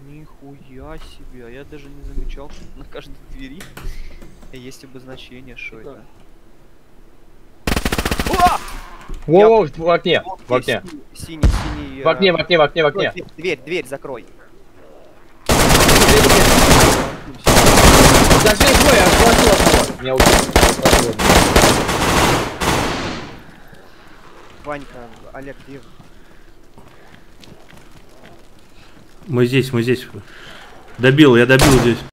Нихуя себе, а я даже не замечал, что на каждой двери есть обозначение, что это. Воу, в окне, в окне. Синий. В окне, в окне, в окне, в окне. Дверь закрой. Зашли двое, аж схватил одного. Меня убил. Ванька, Олег, где вы? Мы здесь. Я добил здесь.